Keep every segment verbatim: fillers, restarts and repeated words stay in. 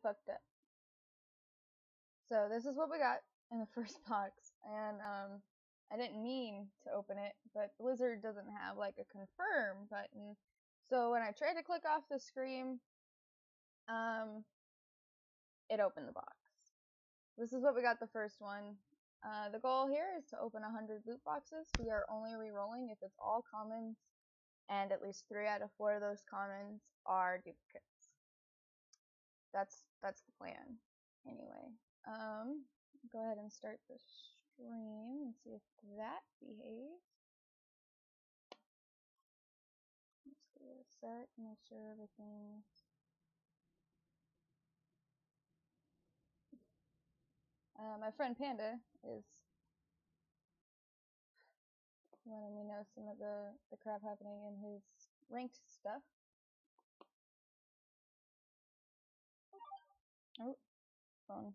fucked up. So this is what we got in the first box, and um, I didn't mean to open it, but Blizzard doesn't have like a confirm button. So when I tried to click off the screen, um, it opened the box. This is what we got the first one. Uh, the goal here is to open one hundred loot boxes. We are only re-rolling if it's all commons, and at least three out of four of those commons are duplicates. That's that's the plan. Anyway, um, go ahead and start the stream and see if that behaves. Let's give it a sec, make sure everything's Uh, my friend Panda is letting me know some of the, the crap happening in his ranked stuff. Oh, phone.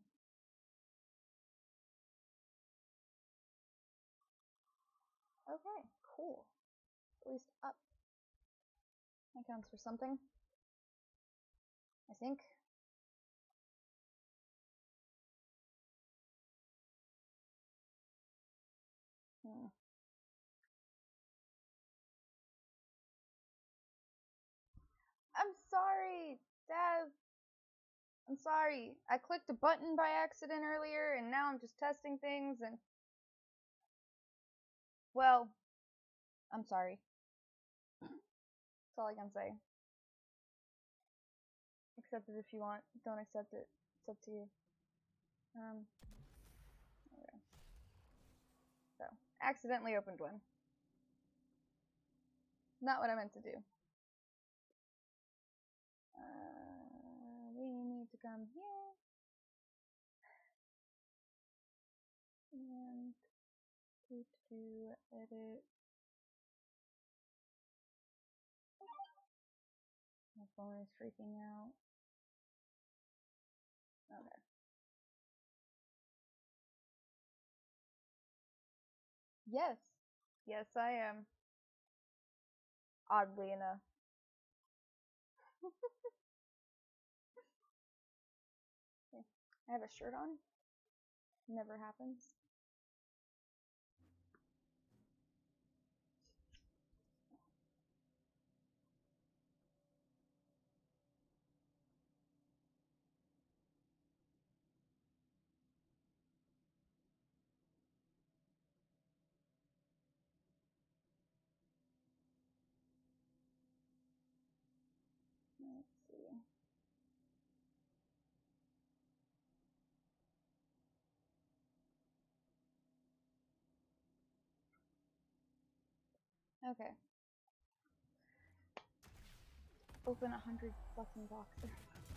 Okay, cool. At least up. That counts for something, I think. Hmm. I'm sorry, Dev. I'm sorry. I clicked a button by accident earlier, and now I'm just testing things, and... Well, I'm sorry. That's all I can say. Accept it if you want. Don't accept it. It's up to you. Um, okay. So, accidentally opened one. Not what I meant to do. Uh, we need to come here. And do, do, edit. My phone is freaking out. Okay. Yes. Yes, I am. Oddly enough. Okay. I have a shirt on. Never happens. Let's see. Okay. Open a hundred fucking boxes.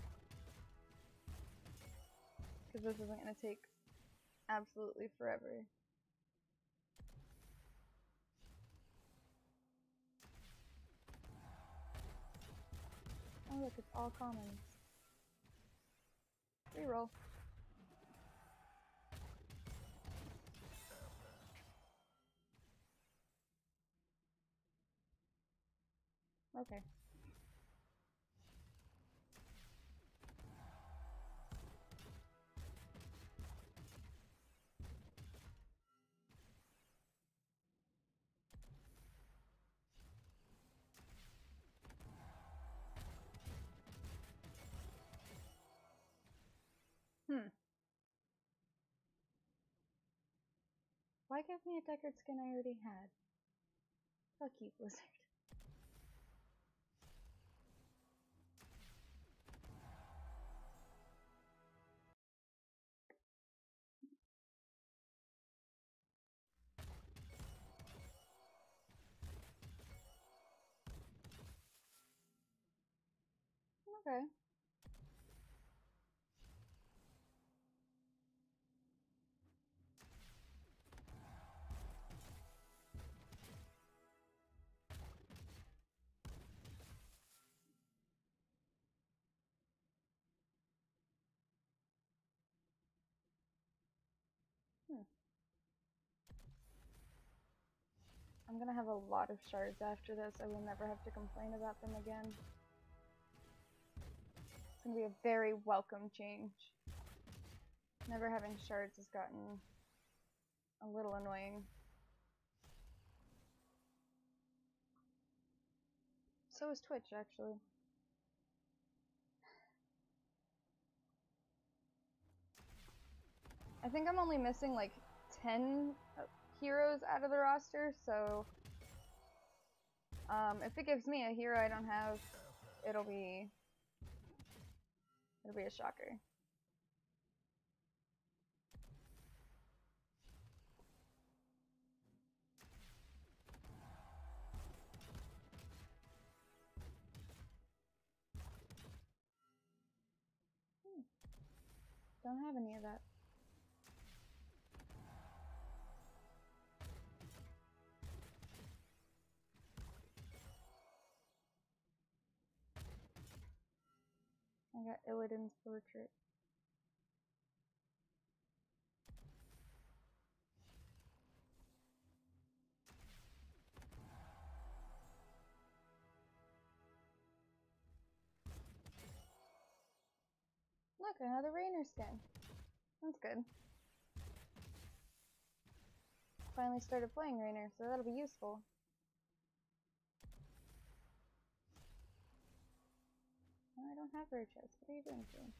Because this isn't gonna take absolutely forever. Oh look, it's all commons. Reroll. Okay. Hmm. Why give me a Deckard skin I already had? Fuck you, Blizzard. Okay. Hmm. I'm gonna have a lot of shards after this. I will never have to complain about them again. It's gonna be a very welcome change. Never having shards has gotten a little annoying. So is Twitch, actually. I think I'm only missing like ten heroes out of the roster, so um, if it gives me a hero I don't have, it'll be it'll be a shocker. Hmm. Don't have any of that. I got Illidan's portrait. Look, another Raynor skin. That's good. Finally started playing Raynor, so that'll be useful. No, I don't have rare chests. What are you doing to me?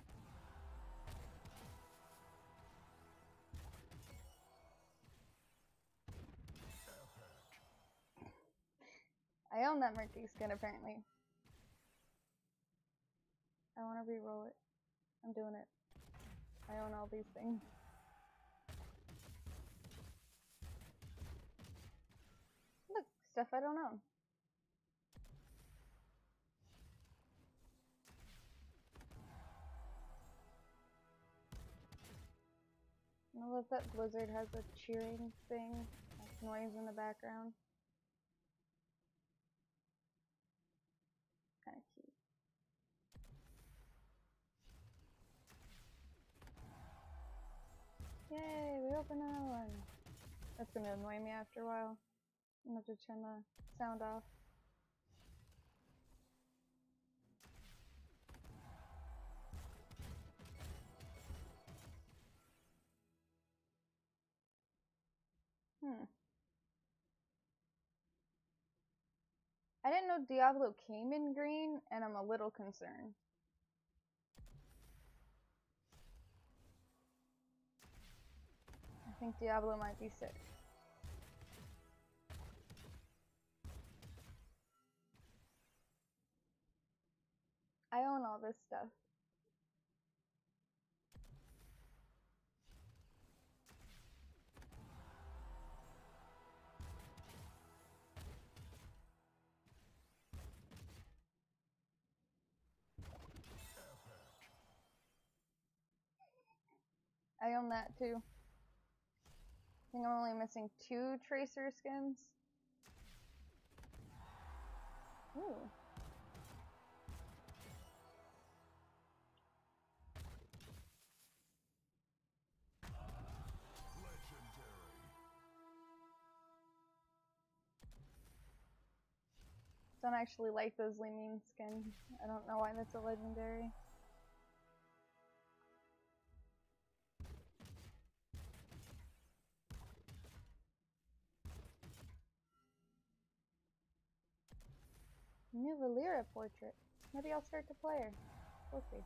I own that Murky skin, apparently. I want to re-roll it. I'm doing it. I own all these things. Look, stuff I don't own. I love that Blizzard has a cheering thing, like noise in the background. Kind of cute. Yay, we opened another one. That's gonna annoy me after a while. I'm gonna have to turn the sound off. Hmm. I didn't know Diablo came in green, and I'm a little concerned. I think Diablo might be sick. I own all this stuff. I own that too. I think I'm only missing two Tracer skins. Ooh. Don't actually like those Limine skins. I don't know why that's a legendary. New Valeera portrait. Maybe I'll start to play her. We'll see.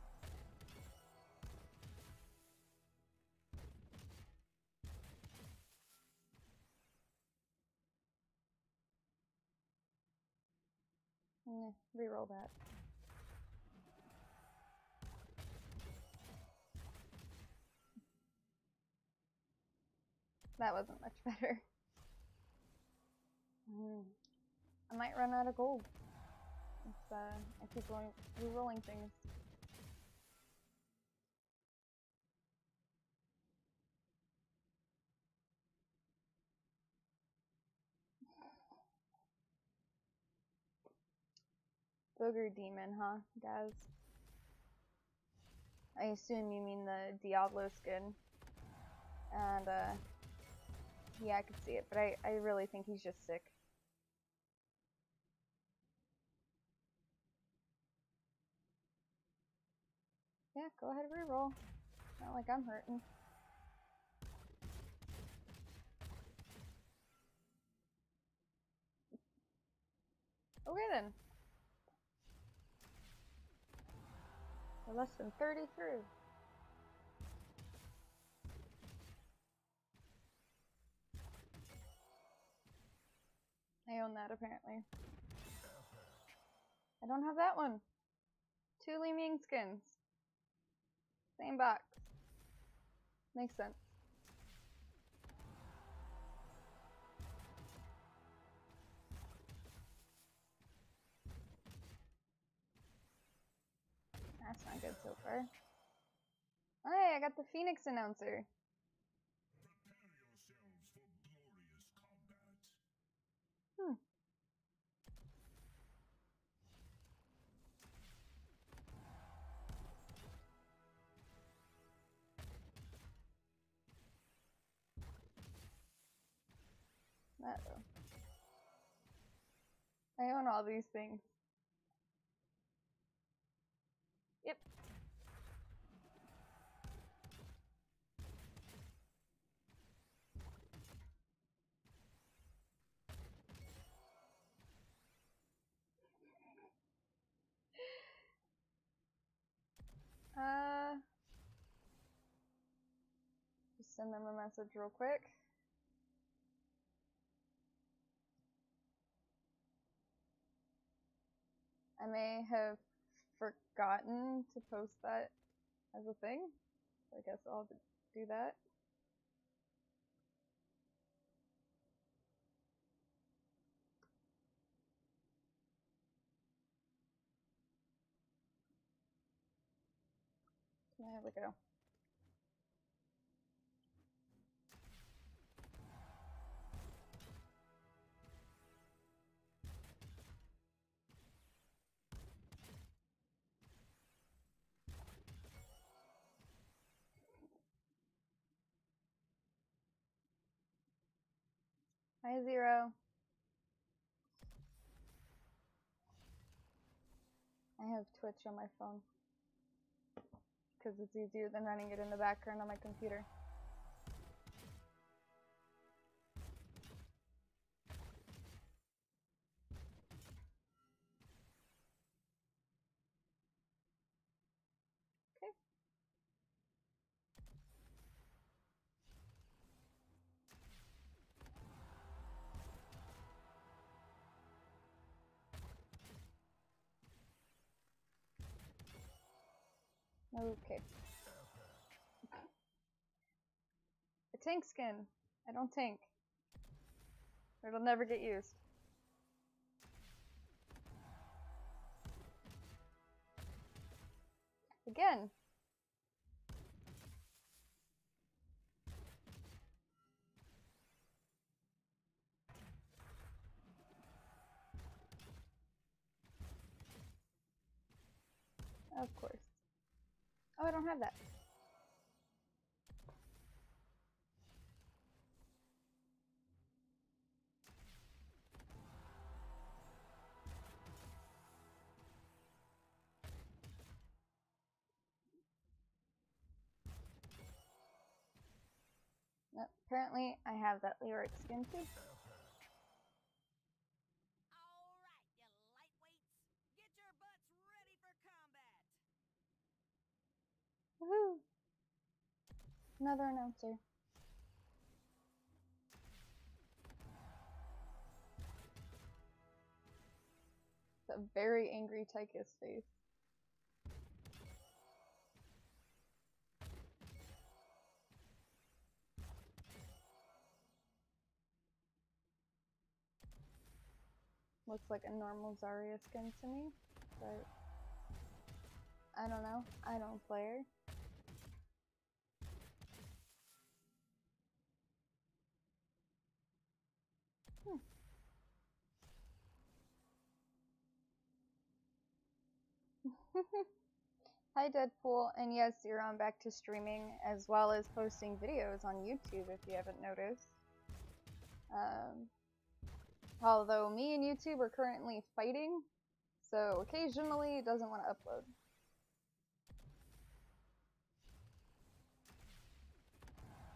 Yeah, reroll that. That wasn't much better. Mm. I might run out of gold. It's, uh, I keep going re-rolling things. Booger Demon, huh, Daz? I assume you mean the Diablo skin. And, uh, yeah, I could see it, but I, I really think he's just sick. Yeah, go ahead and reroll. Not like I'm hurting. Okay then. We're less than thirty through. I own that apparently. I don't have that one. Two Li Ming skins. Same box. Makes sense. That's not good so far. Hey, I got the Phoenix announcer. Hmm. Uh-oh. I own all these things. Yep. Uh, just send them a message real quick. I may have forgotten to post that as a thing. I guess I'll do that. There we go. Hi, Zero. I have Twitch on my phone because it's easier than running it in the background on my computer. Okay. Okay. A tank skin. I don't tank. Or it'll never get used. Again. Of course. Oh, I don't have that. No, apparently, I have that lyric skin too. Alright, you lightweights, get your butts ready for combat. Woohoo! Another announcer. It's a very angry Tychus face. Looks like a normal Zarya skin to me, but I don't know. I don't play her. Hmm. Hi Deadpool, and yes, you're on back to streaming as well as posting videos on YouTube if you haven't noticed. Um, although me and YouTube are currently fighting, so occasionally it doesn't want to upload.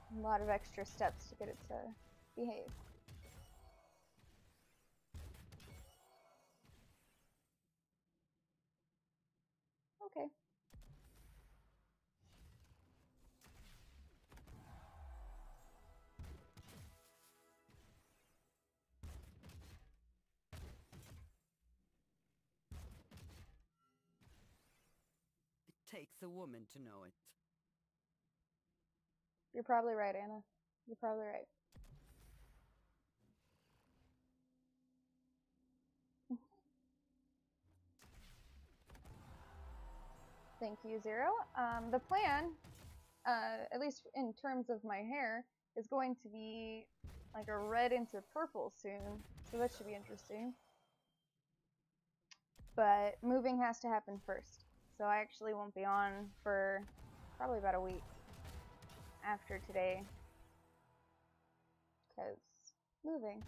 a lot of extra steps to get it to behave. Okay. It takes a woman to know it. You're probably right, Anna. You're probably right. Thank you, Zero. Um, the plan, uh, at least in terms of my hair, is going to be like a red into purple soon, so that should be interesting. But moving has to happen first, so I actually won't be on for probably about a week after today, because moving.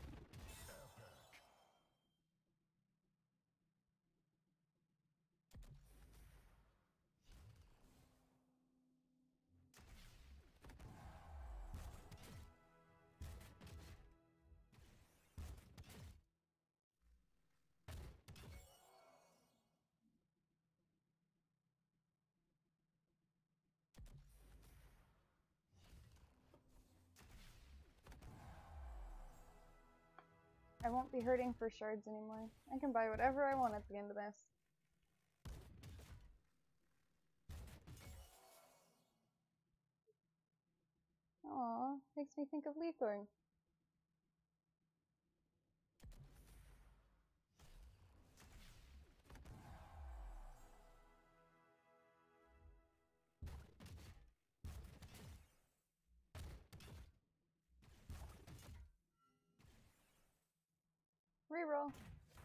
I won't be hurting for shards anymore. I can buy whatever I want at the end of this. Aww, makes me think of Leathorn. Reroll.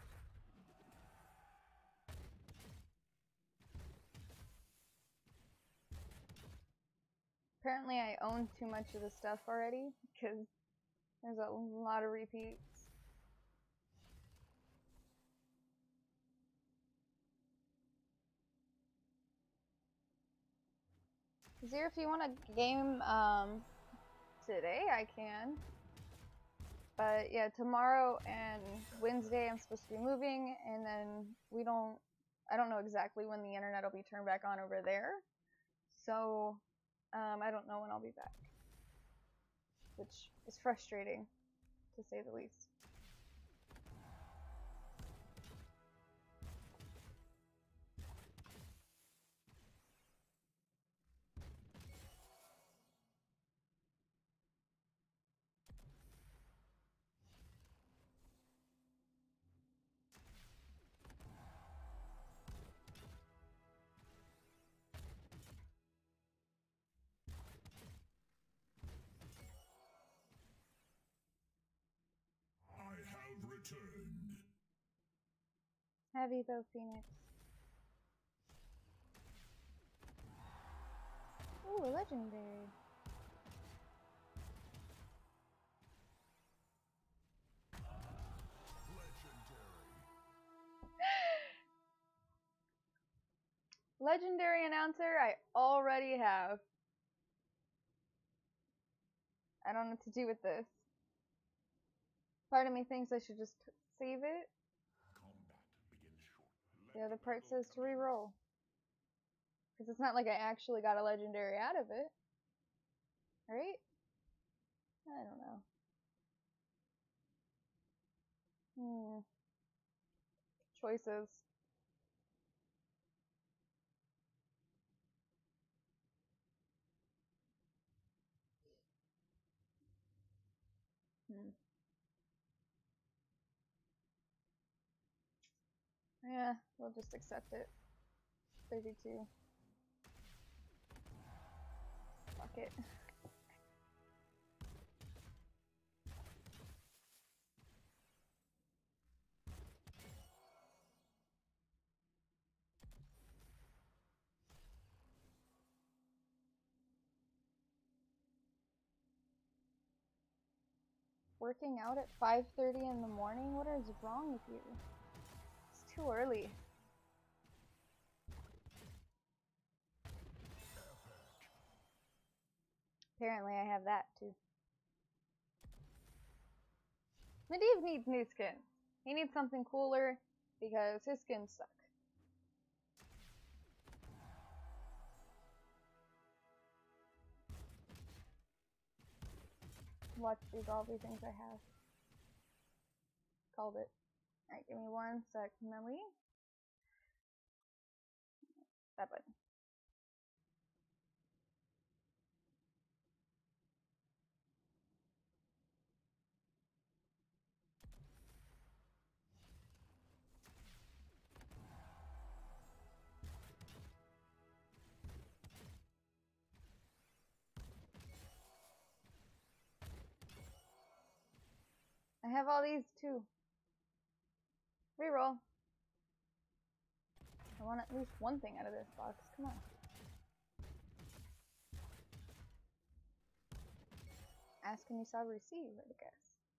Apparently I own too much of the stuff already, because there's a lot of repeats. Zero, if you want a game um, today, I can. But yeah, tomorrow and Wednesday I'm supposed to be moving, and then we don't, I don't know exactly when the internet will be turned back on over there. So um, I don't know when I'll be back, which is frustrating, to say the least. Returned. Heavy though, Phoenix. Ooh, a legendary. Legendary. Legendary announcer, I already have. I don't know what to do with this. Part of me thinks I should just save it. Combat begins shortly. The other part says to re-roll. Because it's not like I actually got a legendary out of it. Right? I don't know. Hmm. Choices. Hmm. Yeah, we'll just accept it. thirty-two. Fuck it. Working out at five thirty in the morning? What is wrong with you? It's too early. Apparently I have that too. Medivh needs new skin. He needs something cooler because his skins suck. Watch these all the things I have. Called it. Alright, give me one sec, Melly. That button. I have all these too. Reroll. I want at least one thing out of this box. Come on. Ask and you shall receive, I guess.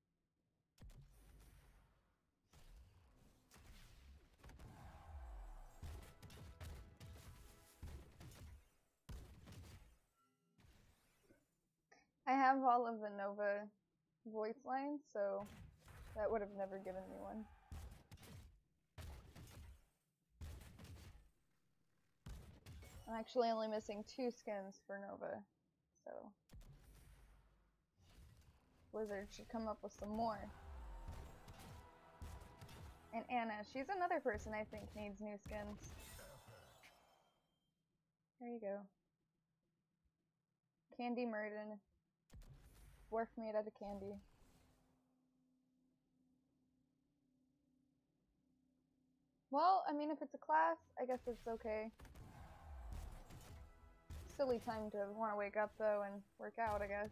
I have all of the Nova voice lines, so that would have never given me one. I'm actually only missing two skins for Nova, so Blizzard should come up with some more. And Anna, she's another person I think needs new skins. There you go. Candy Murden. Dwarf made out of candy. Well, I mean, if it's a class, I guess it's okay. Silly time to want to wake up, though, and work out, I guess.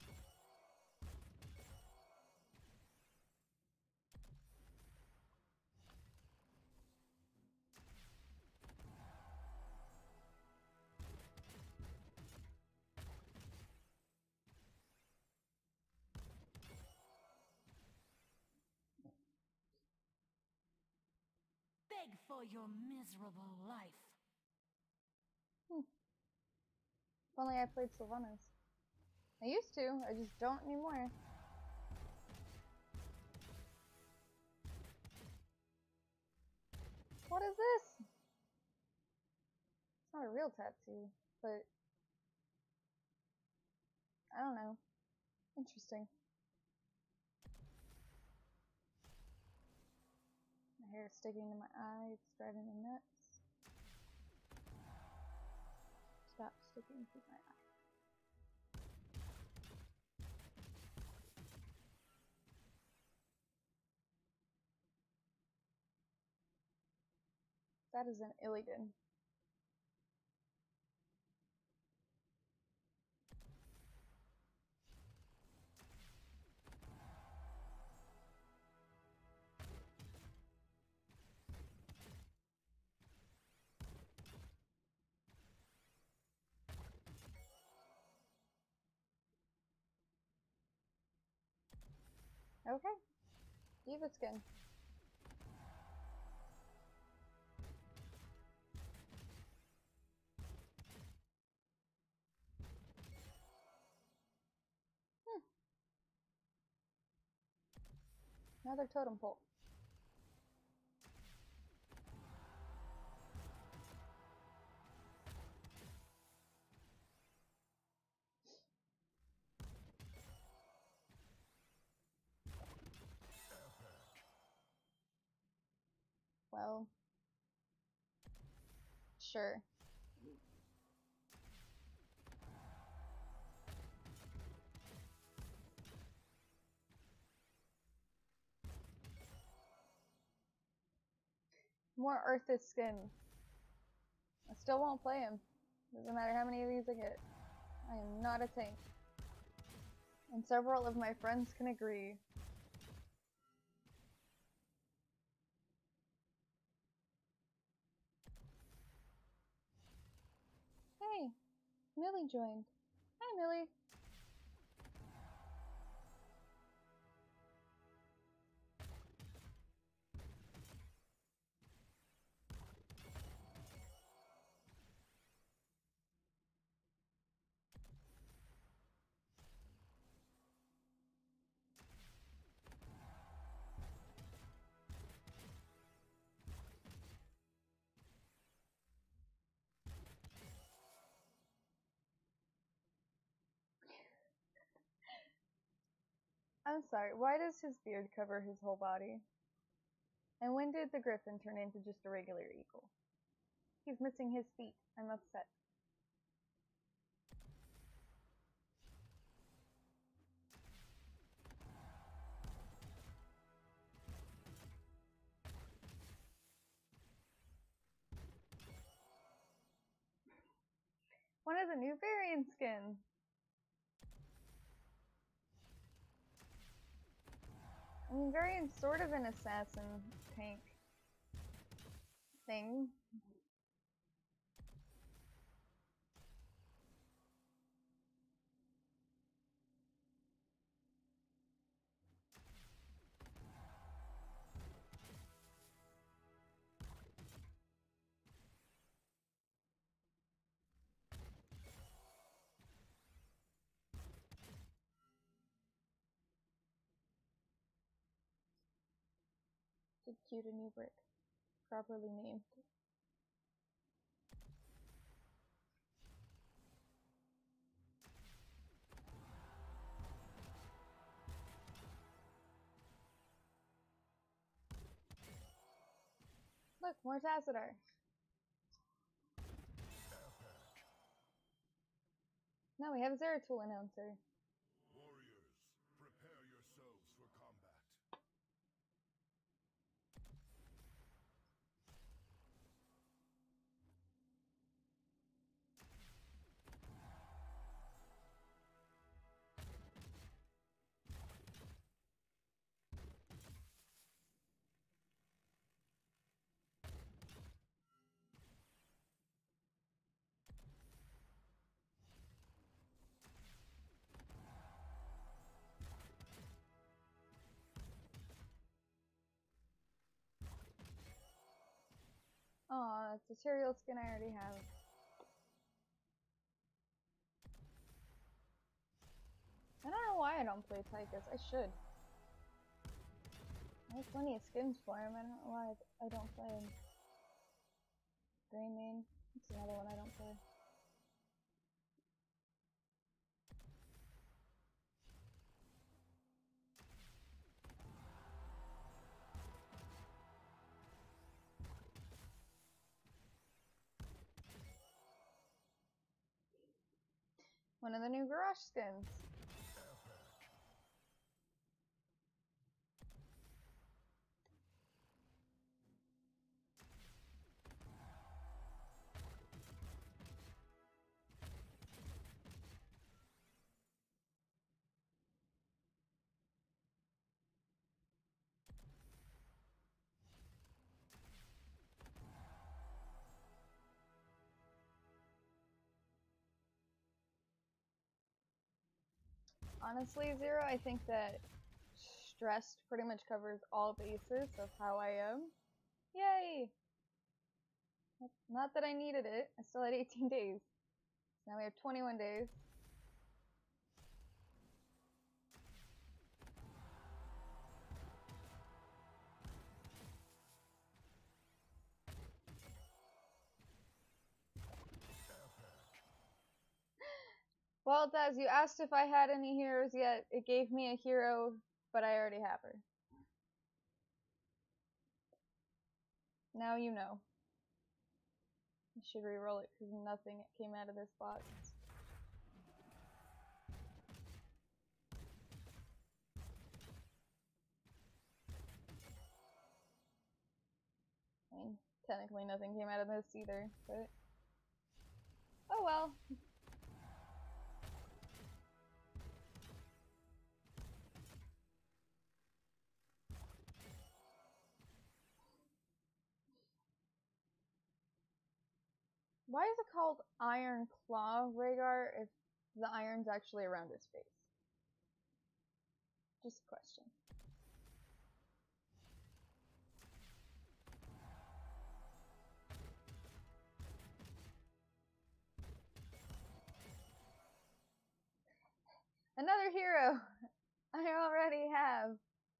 Beg for your miserable life. Hmm. If only I played Sylvanas. I used to, I just don't anymore. What is this? It's not a real tattoo, but I don't know. Interesting. My hair is sticking to my eye, it's driving me nuts. Stop sticking to my eye. That is an Illidan. Okay. D.Va skin. Hmm. Another totem pole. Well, sure. More Arthas skin. I still won't play him. Doesn't matter how many of these I get. I am not a tank. And several of my friends can agree. Hey, Millie joined. Hi, Millie. I'm sorry, why does his beard cover his whole body? And when did the griffin turn into just a regular eagle? He's missing his feet. I'm upset. One of the new variant skins. I mean, Variant's sort of an assassin tank thing. Cute a new brick, properly named. Look, more Tassadar. Now we have a Zeratul announcer. Warriors, prepare yourselves for combat. Aw, it's a Tyrael skin I already have. I don't know why I don't play Tychus. I should. I have plenty of skins for him. I don't know why I don't play him. Greymane. That's another one I don't play. One of the new Garrosh skins. Honestly, Zero, I think that Stressed pretty much covers all bases of how I am. Yay! Not that I needed it. I still had eighteen days. Now we have twenty-one days. Well, Daz, you asked if I had any heroes yet. It gave me a hero, but I already have her. Now you know. I should re-roll it because nothing came out of this box. I mean, technically nothing came out of this either, but oh well. Why is it called Iron Claw, Rhaegar, if the iron's actually around his face? Just a question. Another hero I already have.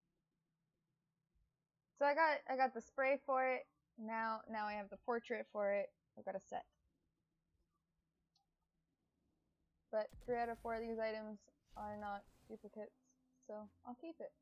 So I got I got the spray for it. Now now I have the portrait for it. I've got a set. But three out of four of these items are not duplicates, so I'll keep it.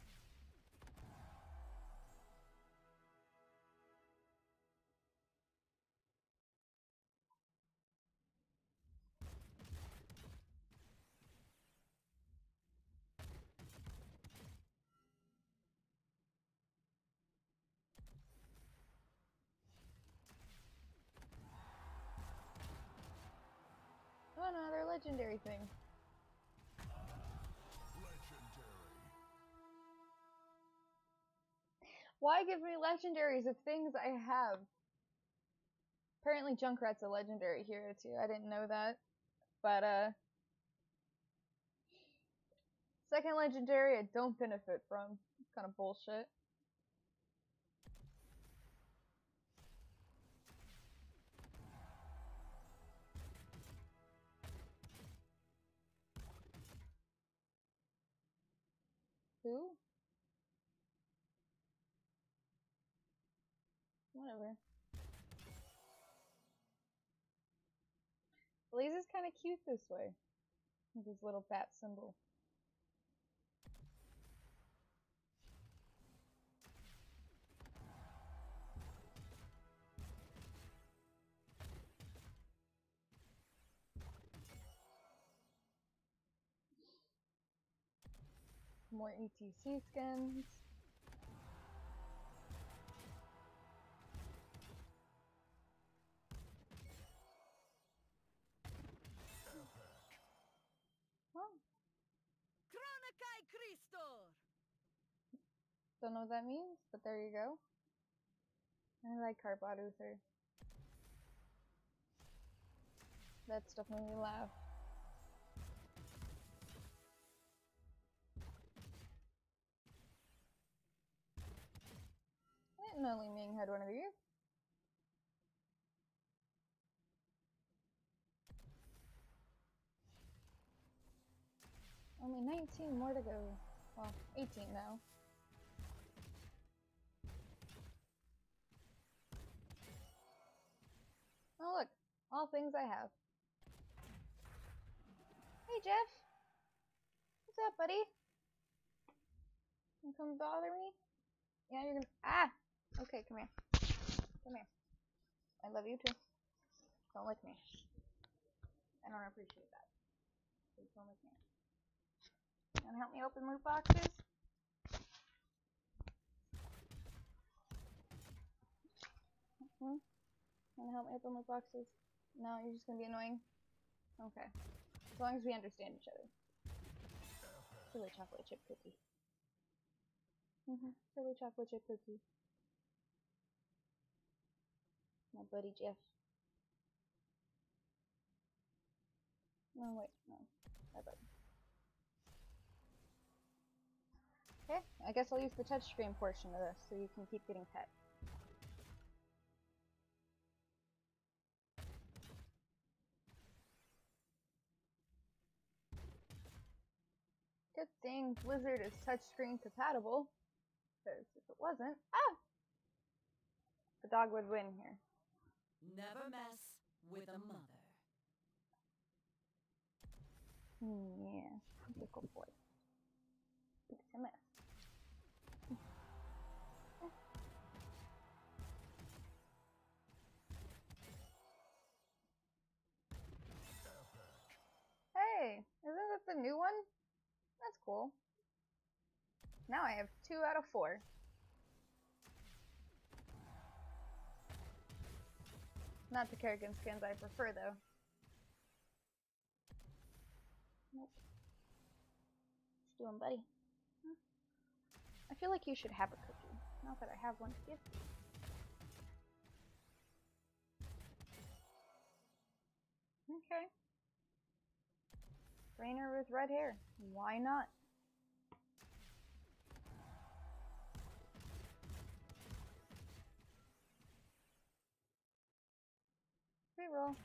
Oh no, they're legendary thing. Legendary. Why give me legendaries of things I have? Apparently Junkrat's a legendary hero too. I didn't know that. But uh second legendary I don't benefit from. It's kind of bullshit. Who? Whatever. Blaze is kind of cute this way. With his little bat symbol. More E T C skins. Oh, Chronokai Christor! don't know what that means, but there you go. I like Carbot Uther. That stuff made me laugh. I didn't know Li Ming had one of these. Only nineteen more to go. Well, eighteen now. Oh look, all things I have. Hey Jeff! What's up, buddy? You come bother me? Yeah, you're gonna- Ah! Okay, come here. Come here. I love you too. Don't lick me. I don't appreciate that. Please don't lick me. You wanna help me open loot boxes? Hmm? Wanna help me open loot boxes? No, you're just gonna be annoying? Okay. As long as we understand each other. Silly chocolate chip cookie. Mm-hmm. Silly chocolate chip cookie. My buddy Jeff. No, wait, no. My buddy. Okay, I guess I'll use the touchscreen portion of this so you can keep getting pet. Good thing Blizzard is touchscreen compatible, because if it wasn't, ah! The dog would win here. Never mess with a mother. Hmm, yeah, he's a good boy. It's a mess. Hey, isn't that the new one? That's cool. Now I have two out of four. Not the Kerrigan skins I prefer, though. Nope. What you doing, buddy? Hmm? I feel like you should have a cookie. Not that I have one to give you. Okay. Rainer with red hair. Why not? Reroll.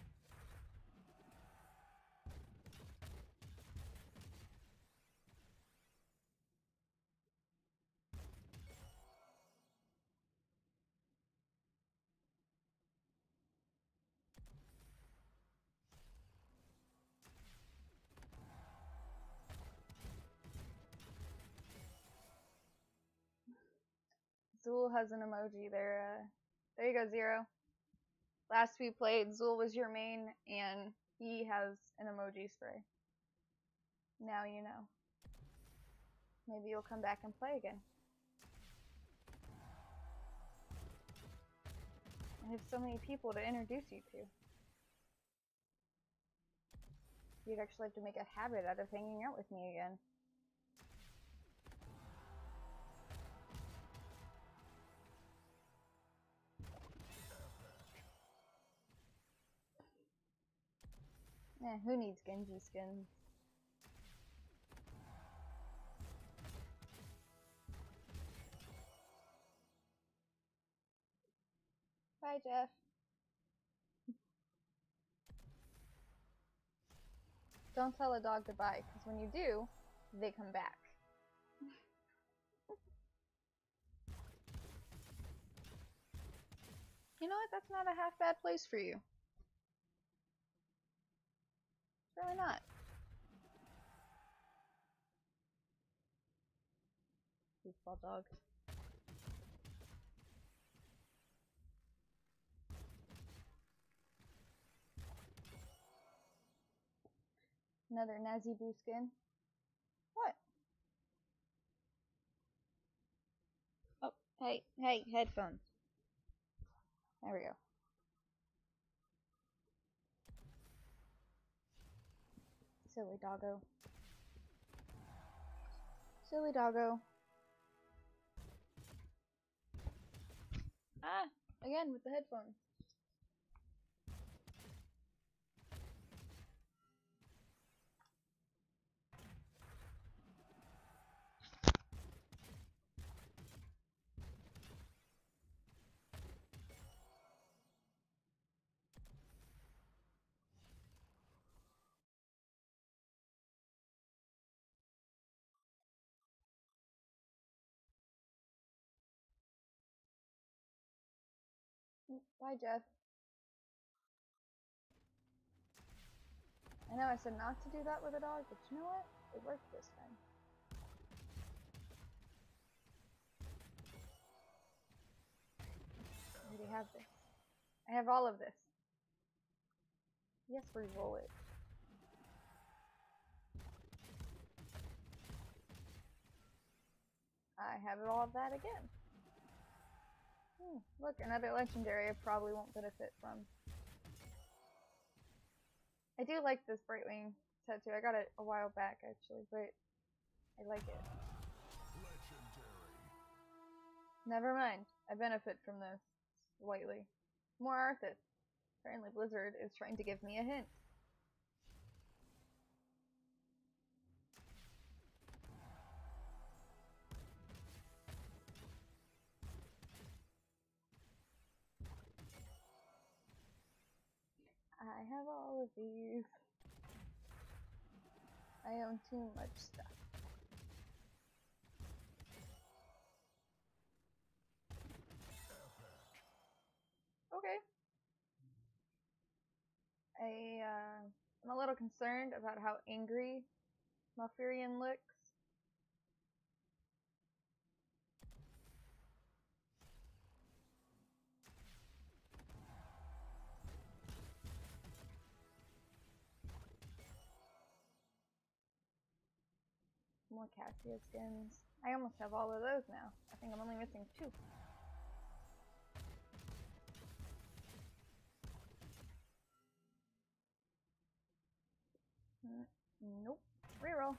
Zool has an emoji there. Uh, there you go, Zero. Last we played, Zool was your main, and he has an emoji spray. Now you know. Maybe you'll come back and play again. I have so many people to introduce you to. You'd actually have to make a habit out of hanging out with me again. Eh, who needs Genji skins? Bye, Jeff. Don't tell a dog goodbye, because when you do, they come back. You know what? That's not a half bad place for you. It's really not. Goofball dog. Another Nazi-Boo skin. What? Oh, hey, hey, headphones. There we go. Silly doggo. Silly doggo. Ah, again with the headphones. Bye, Jeff. I know I said not to do that with a dog, but you know what? It worked this time. I already have this. I have all of this. Yes, re-roll it. I have all of that again. Hmm, look, another legendary I probably won't benefit from. I do like this Brightwing tattoo. I got it a while back, actually, but I like it. Legendary. Never mind. I benefit from this slightly. More Arthas. Apparently Blizzard is trying to give me a hint. I have all of these. I own too much stuff. Okay. I, uh, I'm a little concerned about how angry Malfurion looks. More Cassia skins. I almost have all of those now. I think I'm only missing two. Mm, nope. Reroll.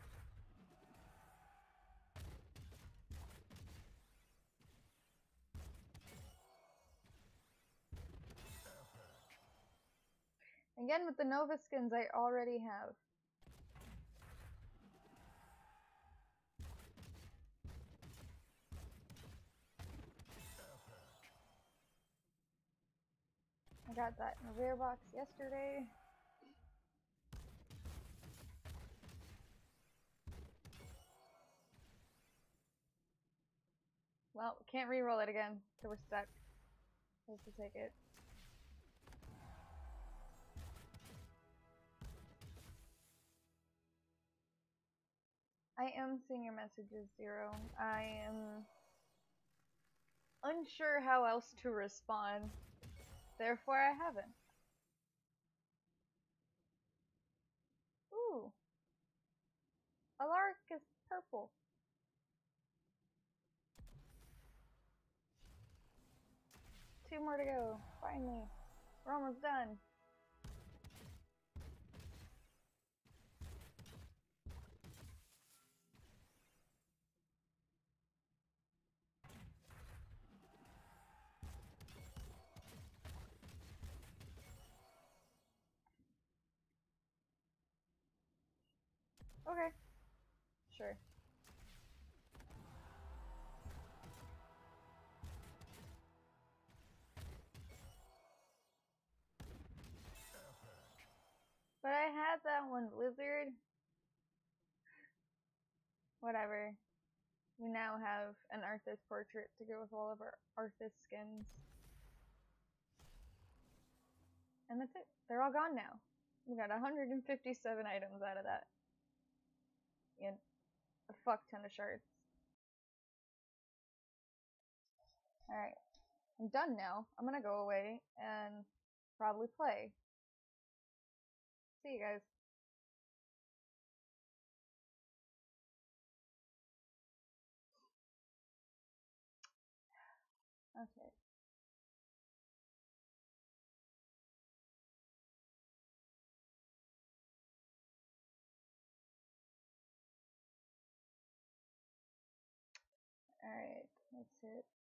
Again, with the Nova skins I already have. I got that in a rare box yesterday. Well, can't re-roll it again, so we're stuck. We have to take it. I am seeing your messages, Zero. I am unsure how else to respond. Therefore, I haven't. Ooh. Alaric is purple. Two more to go. Finally. We're almost done. Okay. Sure. But I had that one Blizzard. Whatever. We now have an Arthas portrait to go with all of our Arthas skins. And that's it. They're all gone now. We got one hundred fifty-seven items out of that. And a fuck ton of shards. Alright. I'm done now. I'm gonna go away and probably play. See you guys. Okay. Alright, that's it.